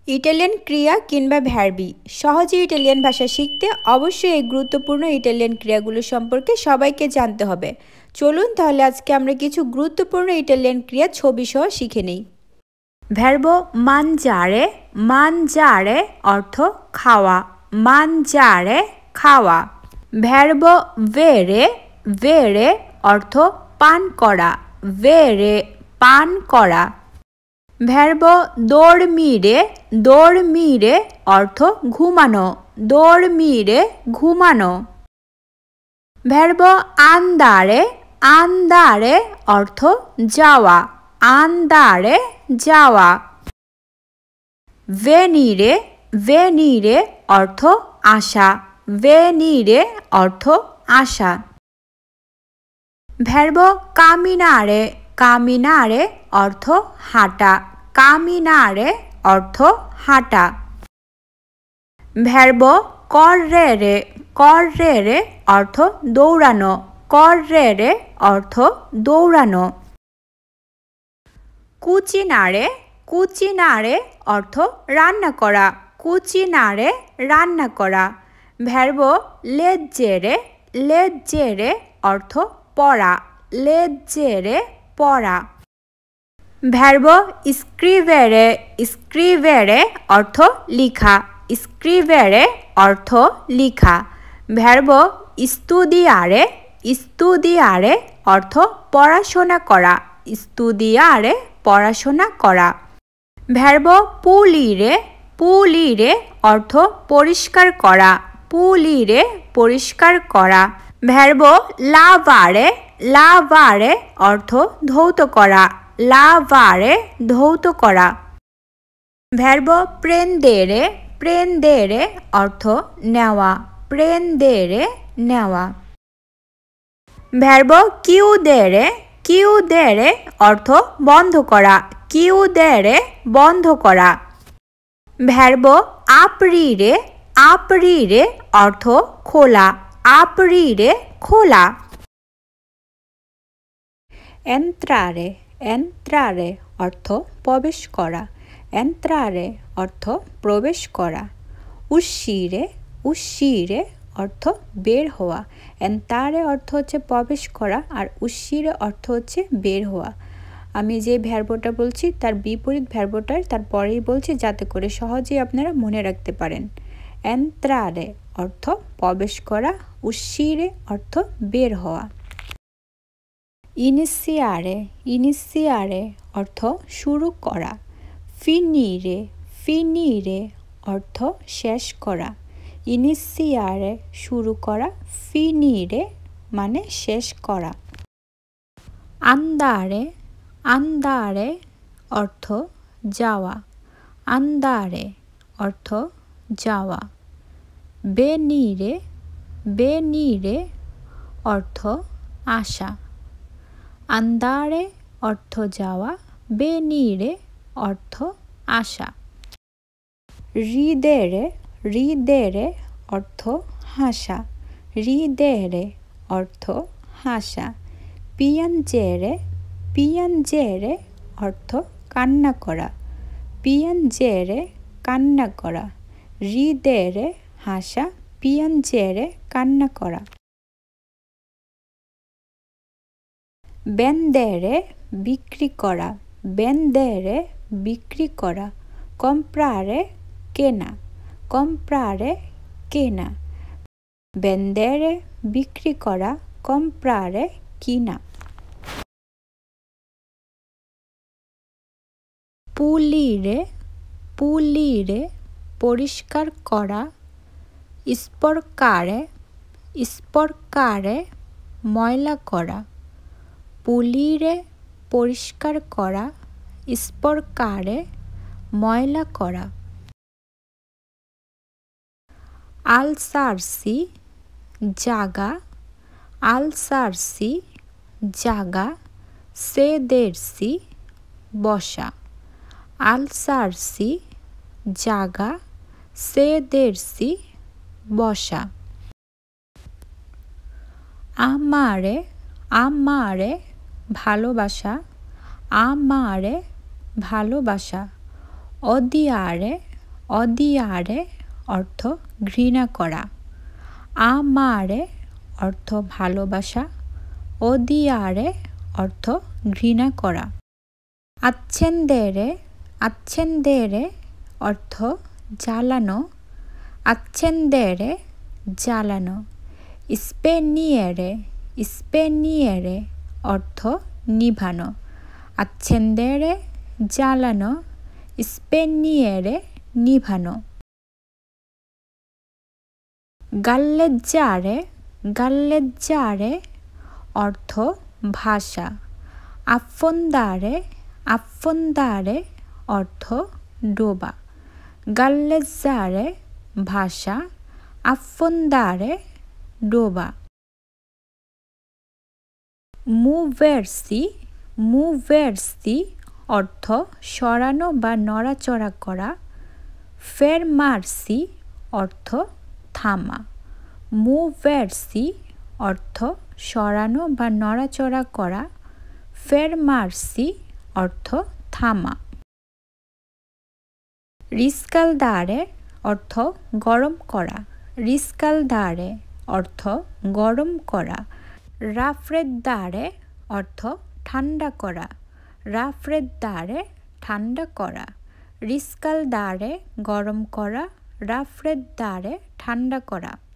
Italian ক্রিয়া কিংবা ভার্বি সহজে ইটালিয়ান ভাষা শিখতে অবশ্যই এই গুরুত্বপূর্ণ ইটালিয়ান ক্রিয়াগুলো সম্পর্কে সবাইকে জানতে হবে। চলুন তাহলে আজকে আমরা কিছু গুরুত্বপূর্ণ ইটালিয়ান ক্রিয়া ছবি সহ শিখে নিই। ভার্বো মানজারে, মানজারে অর্থ খাওয়া, মানজারে খাওয়া। ভার্বো ভেরে, ভেরে অর্থ পান করা, ভেরে পান করা। ভার্বো dormire, dormire অর্থ ঘুমানো, dormire ঘুমানো। ভার্বো andare, andare অর্থ যাওয়া, andare যাওয়া। venire, venire অর্থ আসা, venire অর্থ আসা। ভার্বো camminare, camminare অর্থ হাঁটা, camminare অর্থ হাঁটা। ভার্বো correre, correre অর্থ দৌড়ানো, correre অর্থ দৌড়ানো। cucinare, cucinare অর্থ রান্না করা, cucinare রান্না করা। ভার্বো leggere, leggere অর্থ পড়া, leggere পড়া। ভার্বো scrivere, scrivere অর্থ লিখা, scrivere অর্থ লিখা। ভার্বো studiare, studiare অর্থ পড়াশোনা করা, studiare পড়াশোনা করা। ভার্বো pulire, pulire অর্থ পরিষ্কার করা, pulire পরিষ্কার করা। ভার্বো lavare, lavare অর্থ ধৌত করা, lavare ধৌত করা। ভার্বো prendere, prendere অর্থ নেওয়া, prendere নেওয়া। ভার্বো chiudere, chiudere অর্থ বন্ধ করা, chiudere বন্ধ করা। ভার্বো aprire, aprire অর্থ খোলা, aprire খোলা। entrare, entrare অর্থ প্রবেশ করা, entrare অর্থ প্রবেশ করা। uscire, uscire অর্থ বের হওয়া, entrare অর্থ হচ্ছে প্রবেশ করা আর uscire অর্থ হচ্ছে বের হওয়া। আমি যে ভার্বটা বলছি তার বিপরীত ভার্বটার তারপরেই বলছি যাতে করে সহজেই আপনারা মনে রাখতে পারেন। entrare অর্থ প্রবেশ করা, uscire অর্থ বের হওয়া। iniziare, iniziare অর্থ শুরু করা, finire, finire অর্থ শেষ করা। iniziare শুরু করা, finire মানে শেষ করা। andare, andare অর্থ যাওয়া, andare অর্থ যাওয়া। venire, venire অর্থ আসা, andare অর্থ যাওয়া, venire অর্থ আসা। ridere, ridere অর্থ হাসা, ridere অর্থ হাসা। piangere, piangere অর্থ কান্না করা, piangere কান্না করা। ridere হাসা, piangere কান্না করা। vendere বিক্রি করা, vendere বিক্রি করা। comprare কেনা, comprare কেনা। vendere বিক্রি করা, comprare কিনা। pulire, pulire পরিষ্কার করা। sporcare, sporcare ময়লা করা। pulire পরিষ্কার করা, sporcare ময়লা করা। alzarsi জাগা, alzarsi জাগা। sedersi বসা, alzarsi জাগা, sedersi বসা। amare, amare ভালোবাসা, amare ভালোবাসা। odiare, অদিয়ারে অর্থ ঘৃণা করা। আমারে অর্থ ভালোবাসা। ওদিয়ারে অর্থ ঘৃণা করা। আচ্ছেন্দেরে আচ্ছেন্দেরে অর্থ জ্বালানো। আচ্ছেন্দেরে জ্বালানো। স্পেনিয়েরে স্পেনিয়েরে অর্থ নিভানো। আচ্ছেন্দেরে জ্বালানো। স্পেনিয়েরে নিভানো। গাল্লেজ্জারে গাল্লেজ্জারে অর্থ ভাষা। আফন্দারে আফন্দারে অর্থ ডোবা। গাল্লেজ্জারে ভাষা। আফন্দারে ডোবা। মুভেরসি মুভেরসি অর্থ সরানো বা নড়াচড়া করা। ফেরমার্সি অর্থ থামা। মুভেরসি অর্থ সরানো বা নড়াচড়া করা। ফেরমার্সি অর্থ থামা। রিস্কালদারে অর্থ গরম করা। রিস্কালদারে অর্থ গরম করা। রাফ্রেদ্দারে অর্থ ঠান্ডা করা। রাফ্রেদ্দারে ঠান্ডা করা। রিস্কালদারে গরম করা। রাফ্রেদ্দারে ঠান্ডা করা।